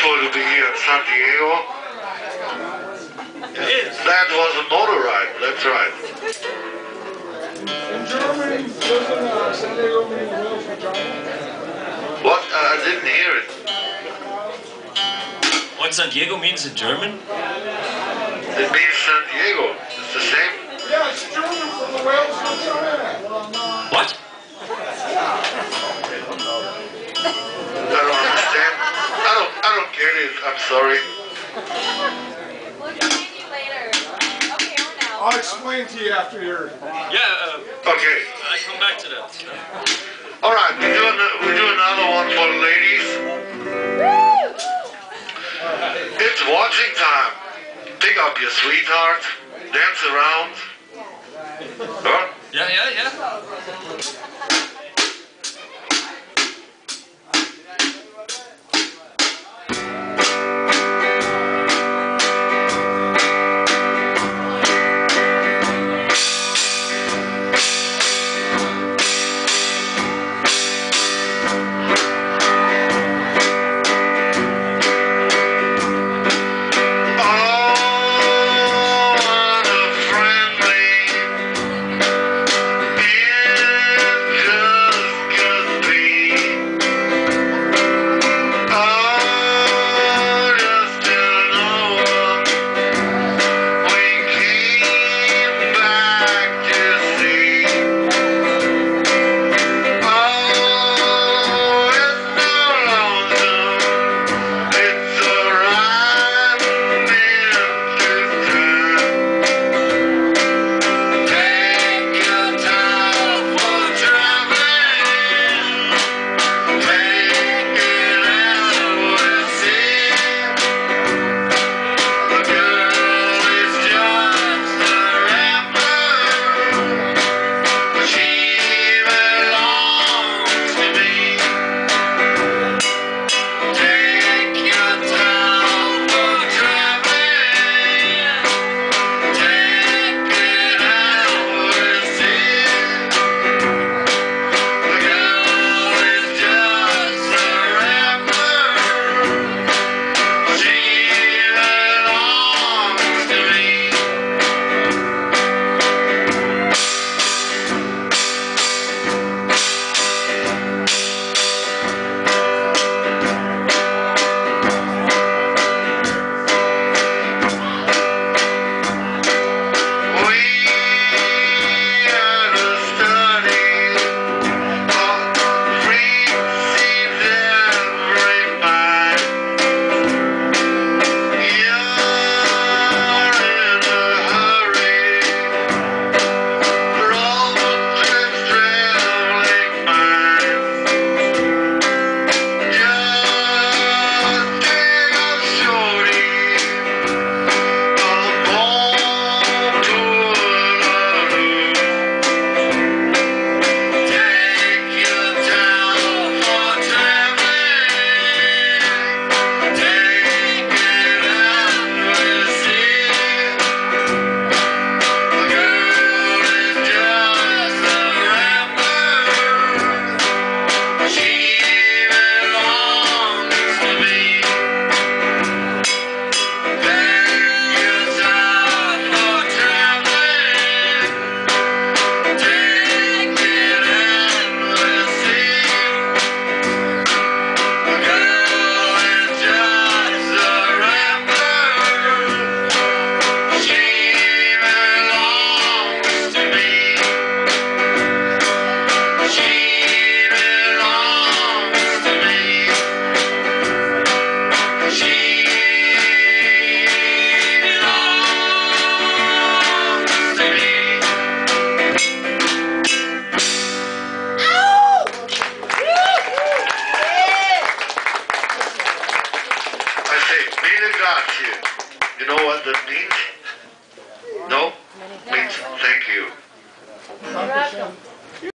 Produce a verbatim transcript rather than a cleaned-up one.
beautiful to be here in San Diego. It is. That was a motor ride, that's right. In Germany, doesn't uh, San Diego mean well for Germany? What? Uh, I didn't hear it. What San Diego means in German? It means San Diego. It's the same. Yeah, it's German for the whales from China. What? I don't understand. I don't. I don't get it. I'm sorry. We'll explain you later. Okay, or now. I'll explain to you after you're... Yeah, uh, Okay. I come back to that. All right. We do. An, we do another one for the ladies. It's watching time. Pick up your sweetheart. Dance around. Huh? Yeah, yeah, yeah. You know what that means? No? Means thank you. You're welcome.